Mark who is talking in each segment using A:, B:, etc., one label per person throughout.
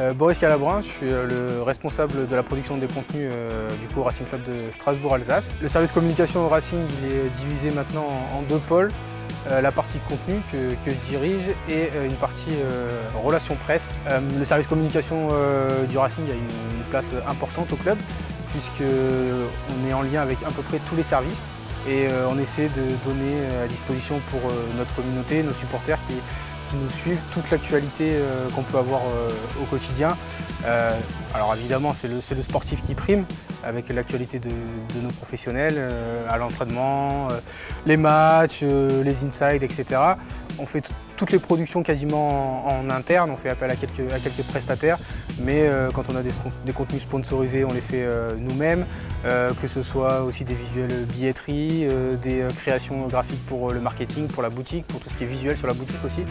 A: Boris Calabrin, je suis le responsable de la production des contenus du Racing Club de Strasbourg-Alsace. Le service communication au Racing il est divisé maintenant en deux pôles. La partie contenu que je dirige et une partie relations presse. Le service communication du Racing a une place importante au club puisqu'on est en lien avec à peu près tous les services et on essaie de donner à disposition pour notre communauté, nos supporters qui nous suivent, toute l'actualité qu'on peut avoir au quotidien. Alors évidemment c'est le sportif qui prime avec l'actualité de nos professionnels à l'entraînement, les matchs, les insides, etc. On fait toutes les productions quasiment en interne, on fait appel à quelques prestataires, mais quand on a des contenus sponsorisés, on les fait nous-mêmes, que ce soit aussi des visuels billetterie, des créations graphiques pour le marketing, pour la boutique, pour tout ce qui est visuel sur la boutique aussi.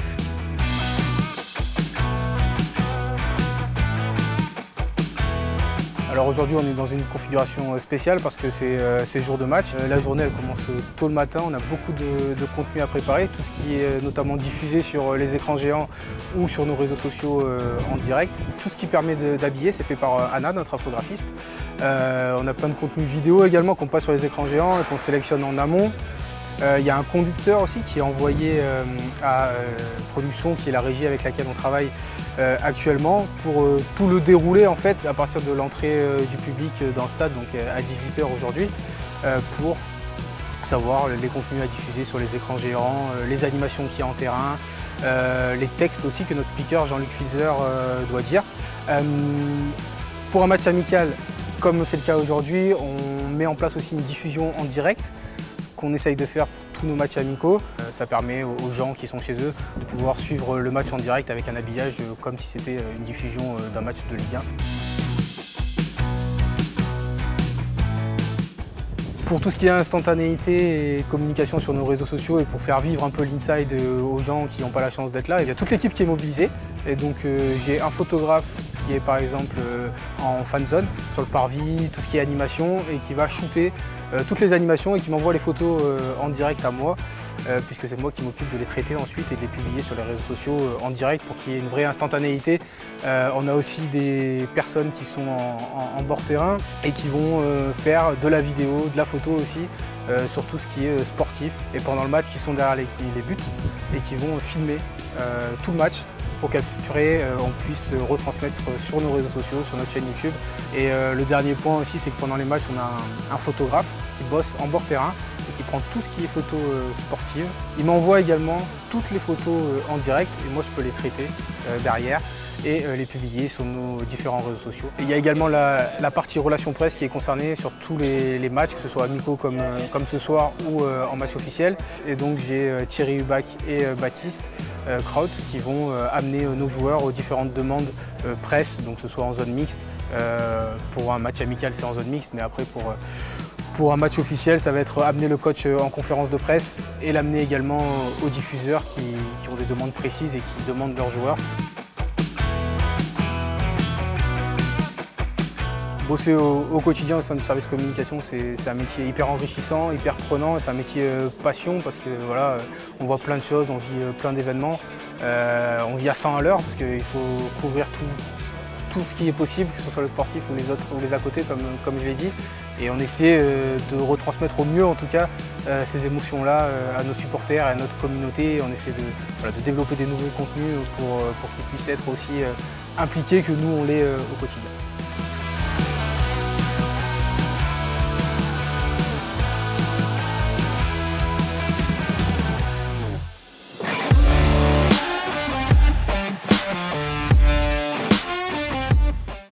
A: Alors aujourd'hui on est dans une configuration spéciale parce que c'est jour de match. La journée elle commence tôt le matin, on a beaucoup de contenu à préparer, tout ce qui est notamment diffusé sur les écrans géants ou sur nos réseaux sociaux en direct. Tout ce qui permet d'habiller c'est fait par Anna, notre infographiste. On a plein de contenus vidéo également qu'on passe sur les écrans géants et qu'on sélectionne en amont. Il y a un conducteur aussi qui est envoyé à production, qui est la régie avec laquelle on travaille actuellement, pour tout le dérouler en fait à partir de l'entrée du public dans le stade, donc à 18 h aujourd'hui, pour savoir les contenus à diffuser sur les écrans géants, les animations qu'il y a en terrain, les textes aussi que notre speaker Jean-Luc Filzer doit dire. Pour un match amical, comme c'est le cas aujourd'hui, on met en place aussi une diffusion en direct, qu'on essaye de faire pour tous nos matchs amicaux. Ça permet aux gens qui sont chez eux de pouvoir suivre le match en direct avec un habillage comme si c'était une diffusion d'un match de Ligue 1. Pour tout ce qui est instantanéité et communication sur nos réseaux sociaux et pour faire vivre un peu l'inside aux gens qui n'ont pas la chance d'être là, il y a toute l'équipe qui est mobilisée. Et donc j'ai un photographe qui est par exemple en fan zone, sur le parvis, tout ce qui est animation et qui va shooter toutes les animations et qui m'envoie les photos en direct à moi, puisque c'est moi qui m'occupe de les traiter ensuite et de les publier sur les réseaux sociaux en direct pour qu'il y ait une vraie instantanéité. On a aussi des personnes qui sont en bord terrain et qui vont faire de la vidéo, de la photo aussi, sur tout ce qui est sportif. Et pendant le match, ils sont derrière les buts et qui vont filmer tout le match pour qu'après on puisse retransmettre sur nos réseaux sociaux, sur notre chaîne YouTube. Et le dernier point aussi, c'est que pendant les matchs, on a un photographe qui bosse en bord terrain et qui prend tout ce qui est photos sportives. Il m'envoie également toutes les photos en direct et moi je peux les traiter derrière et les publier sur nos différents réseaux sociaux. Et il y a également la partie relations presse qui est concernée sur tous les matchs, que ce soit amicaux comme ce soir ou en match officiel. Et donc j'ai Thierry Hubac et Baptiste Kraut qui vont amener nos joueurs aux différentes demandes presse, donc que ce soit en zone mixte. Pour un match amical c'est en zone mixte, mais après pour un match officiel, ça va être amener le coach en conférence de presse et l'amener également aux diffuseurs qui ont des demandes précises et qui demandent leurs joueurs. Bosser au quotidien au sein du service communication, c'est un métier hyper enrichissant, hyper prenant, c'est un métier passion parce que voilà, on voit plein de choses, on vit plein d'événements, on vit à 100 à l'heure parce qu'il faut couvrir tout ce qui est possible, que ce soit le sportif ou les autres ou les à côté comme je l'ai dit. Et on essaie de retransmettre au mieux en tout cas ces émotions-là à nos supporters et à notre communauté. On essaie de développer des nouveaux contenus pour qu'ils puissent être aussi impliqués que nous on l'est au quotidien.